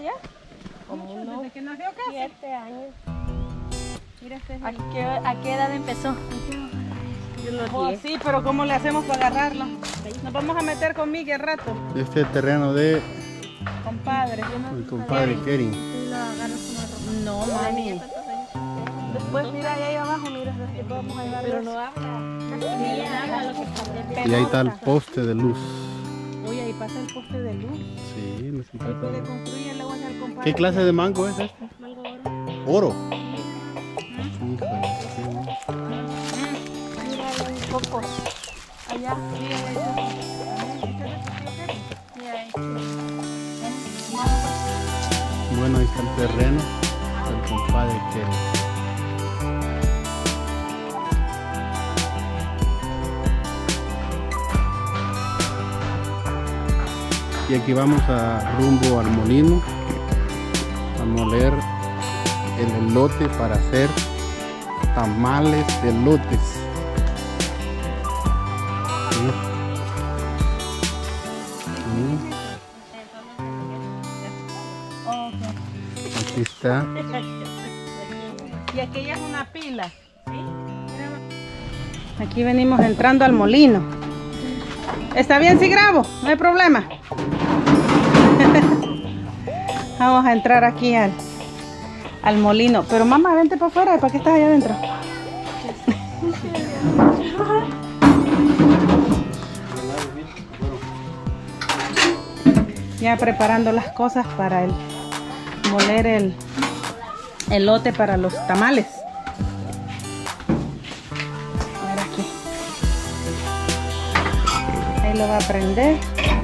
ya? Como unos desde que nació casi. 7 años. Mira, este es ¿A qué edad empezó? Yo los 10. sí, pero ¿cómo le hacemos para agarrarlo? Nos vamos a meter con Miguel al rato, Este es el terreno de compadre. mi compadre Kering. ¿Tú lo agarras como ropa? No, mami. Después mira ahí abajo, mira, que podemos ayudar. Pero no habla. Ni habla lo que está. Y ahí está el poste de luz. Oye, ahí pasa el poste de luz. Sí, no sé Ahí puede construir el agua al compadre. ¿Qué clase de mango es este? Mango oro. Oro. Híjole, sí. Mira, hay cocos. Allá. Mira, ahí está. Mira ahí. Bueno, ahí está el terreno del compadre Kering. Y aquí vamos rumbo al molino a moler el elote para hacer tamales de elotes. Aquí está. Y aquella es una pila. Aquí venimos entrando al molino. ¿Está bien si grabo? No hay problema. Vamos a entrar aquí al molino. Pero mamá, vente para afuera. ¿Para qué estás allá adentro? Ya preparando las cosas para moler el elote para los tamales. A ver aquí. Ahí lo va a prender.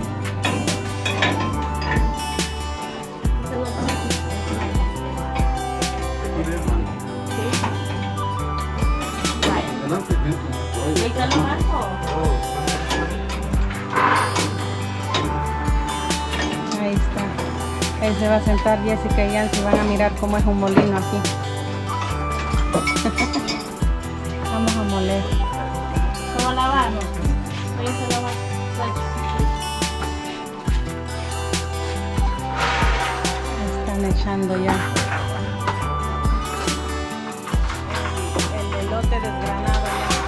Ahí está. Ahí se va a sentar Jessica y Yancy. Van a mirar cómo es un molino aquí. Vamos a moler. ¿Cómo lavarnos? Voy a hacer lavar. Están echando ya el elote desgranado ya.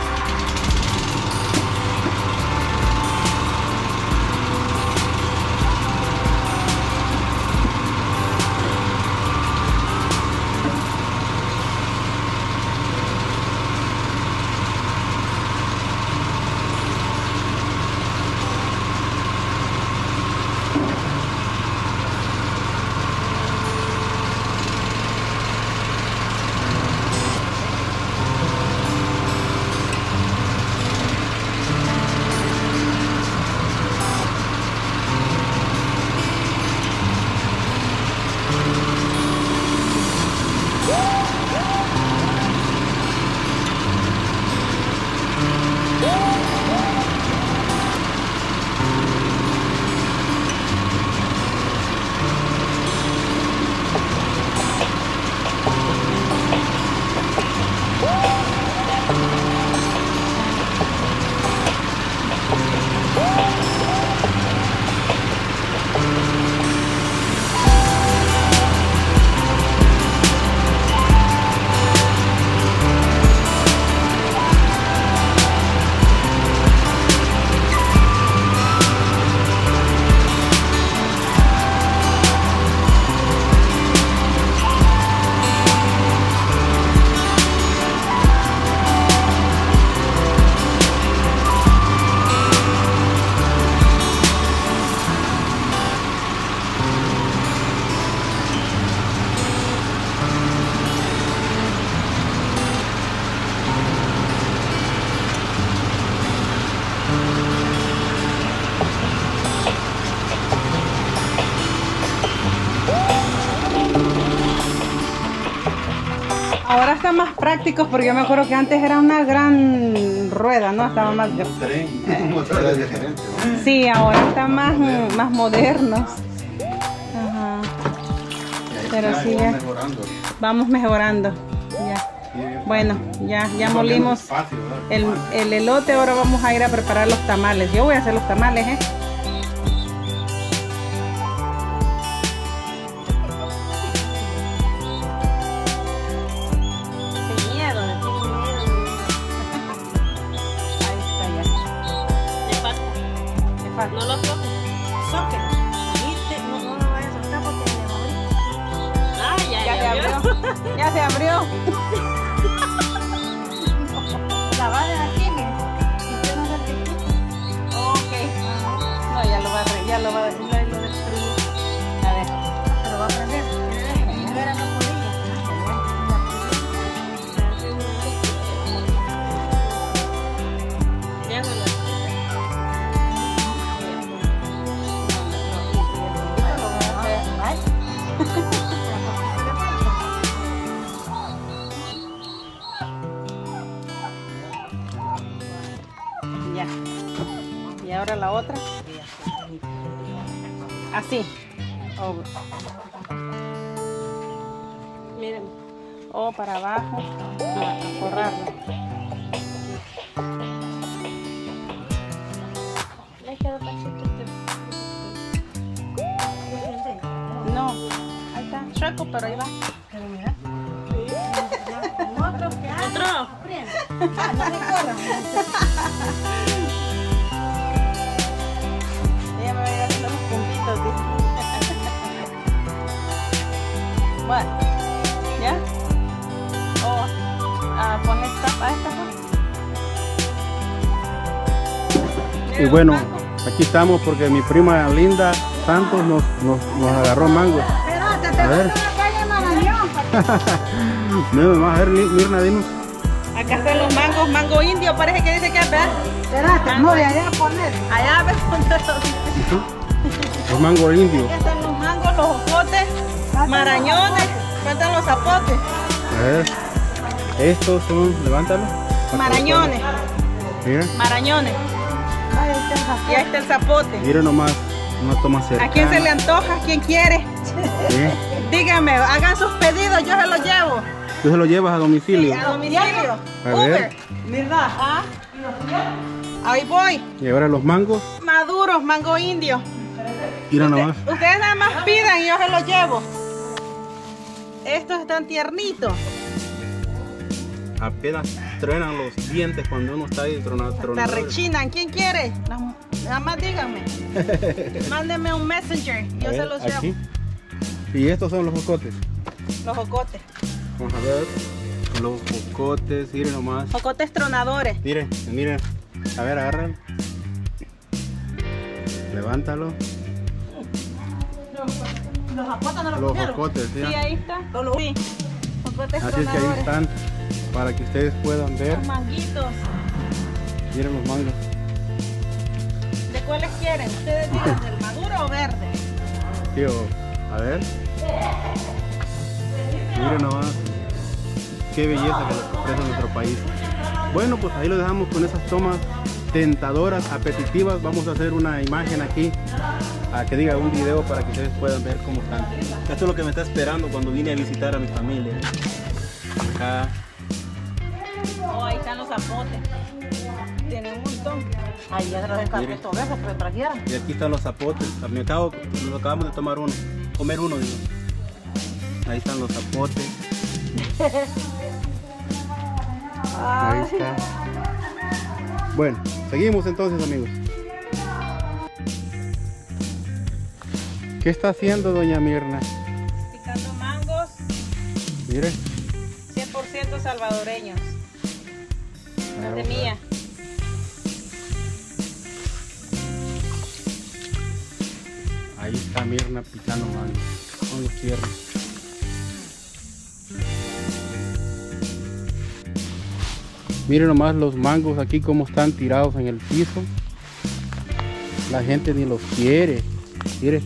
Ahora están más prácticos porque yo me acuerdo que antes era una gran rueda, ¿no? Estaba más... Sí, ahora están más modernos. Ajá. Pero sí, ya vamos mejorando. Ya. Bueno, ya molimos el elote, ahora vamos a ir a preparar los tamales. Yo voy a hacer los tamales, Ya se abrió. La va a dejar aquí, mire. Si usted no se le quita. Ok. No, ya lo va a destruir. A ver. Se lo va a prender. A ver, no podía. Ya se lo Ya. Y ahora la otra. Así. Oh. Miren. O para abajo. A forrarlo. Le quedó tachito No. Ahí está. Chueco, pero ahí va. Pero mira. Otro que hay. Otro. No me corra. Ella me va a ir haciendo los puntitos, ¿sí? Bueno, ¿ya? Pon esta, a esta, pues. Y bueno, aquí estamos porque mi prima Linda Santos nos agarró mango. Espérate, te A ver. gusta la calle Marañón. Vamos a ver, Mirna, dinos. Acá están los mangos, mango indio, parece que dice que es, ¿verdad? Espérate, no, de allá a poner. Allá ves ponerlo. Los mangos indios. Aquí están los mangos, los ocotes, marañones, faltan los zapotes. A ver, estos son, levántalo. Marañones, Mira, marañones. Ahí está el zapote. Y ahí está el zapote. mira nomás, una toma cercana. ¿A quién se le antoja? ¿Quién quiere? Sí. Díganme, hagan sus pedidos, yo se los llevo. Tú se lo llevas a domicilio. A domicilio. A ver. Uber. ¿Verdad? ¿Ah? Ahí voy. Y ahora los mangos, Maduros, mango indio. mira nomás. Ustedes nada más pidan y yo se los llevo. Estos están tiernitos. Apenas truenan los dientes cuando uno está ahí tronando. La rechinan. ¿Quién quiere? Nada más díganme. Mándenme un messenger. Yo se los aquí. llevo. Y estos son los jocotes. Los jocotes. Vamos a ver. Los jocotes, miren nomás. Jocotes tronadores. Miren, miren. A ver, agárralo. Levántalo. Los zapotes no los Los pusieron. jocotes, Sí, ¿sí? ahí está. Sí. Jocotes Así es que ahí tronadores. están. Para que ustedes puedan ver. Los manguitos. Miren los mangos. ¿De cuáles quieren? Ustedes digan, ¿del maduro o verde? Tío, a ver. Miren nomás. Qué belleza que nos ofrece nuestro país. Bueno, pues ahí lo dejamos con esas tomas tentadoras, apetitivas. Vamos a hacer una imagen aquí, a que diga un video para que ustedes puedan ver cómo están. Esto es lo que me está esperando cuando vine a visitar a mi familia. Acá. Oh, ahí están los zapotes. Tienen un montón. Ay, ya se los encargué Mire. estos besos que me trajeron. Y aquí están los zapotes. Nos acabamos de tomar uno. Comer uno, digo. Ahí están los zapotes. Ahí está. Bueno, seguimos entonces, amigos. ¿Qué está haciendo doña Mirna? Picando mangos Mire. 100% salvadoreños. No es de mía. Ahí está Mirna picando mango con los tiernos. Miren nomás los mangos aquí como están tirados en el piso. La gente ni los quiere. Mire.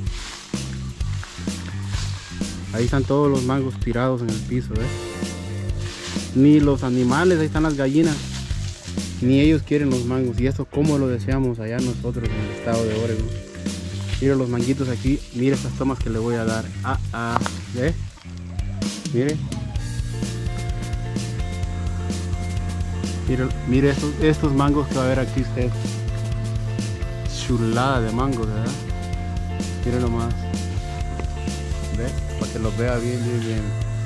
Ahí están todos los mangos tirados en el piso, ¿ves? Ni los animales, ahí están las gallinas. Ni ellos quieren los mangos. Y eso como lo deseamos allá nosotros en el estado de Oregon. Mire los manguitos aquí. Mire estas tomas que le voy a dar. ¿Ve? Mire. Mire estos mangos que va a ver aquí usted. Chulada de mangos, ¿verdad? Mire nomás. ¿Ve? Para que los vea bien, bien, bien.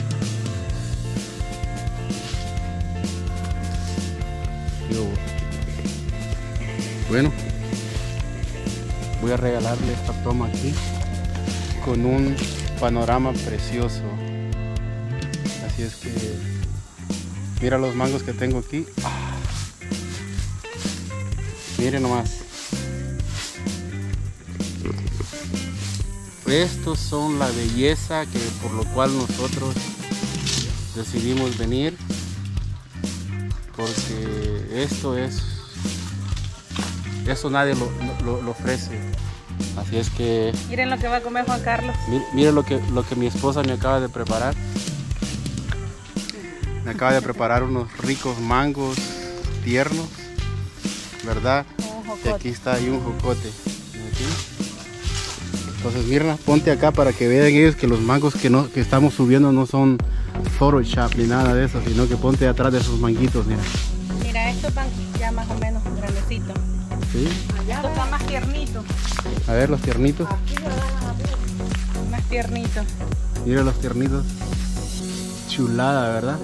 Bueno, voy a regalarle esta toma aquí con un panorama precioso. Así es que mira los mangos que tengo aquí. Miren nomás. Estos son la belleza que por lo cual nosotros decidimos venir, porque eso nadie lo ofrece. Así es que Miren lo que va a comer Juan Carlos. miren lo que mi esposa me acaba de preparar. Me acaba de preparar unos ricos mangos tiernos, ¿verdad? Y aquí está ahí un jocote. Aquí. Entonces Mirna, ponte acá para que vean ellos que los mangos que estamos subiendo no son Photoshop ni nada de eso, sino que ponte atrás de esos manguitos, mira. Mira, estos están ya más o menos grandecitos. ¿Sí? Estos están más tiernitos. A ver los tiernitos. Más tiernitos. Mira los tiernitos. Chulada, ¿verdad?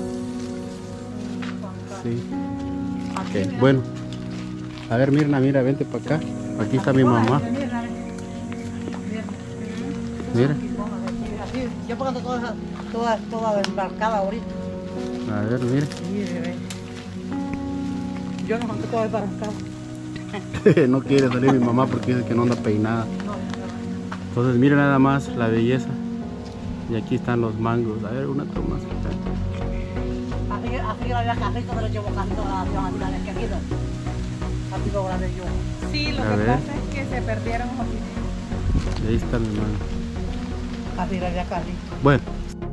Sí. Ok, bueno. A ver Mirna, mira, vente para acá. Aquí está mi mamá. Mira. Yo pongo toda embarcada ahorita. A ver, mira. Yo no mando toda embarcada. No quiere salir mi mamá porque dice que no anda peinada. Entonces mira nada más la belleza. Y aquí están los mangos. A ver, una toma. Así la carrito me lo llevo carrito a la de que queda. Así lo grabé yo. Sí, lo A que ver. pasa es que se perdieron un poquito. Y ahí está mi mano. Así la de carrito. Bueno.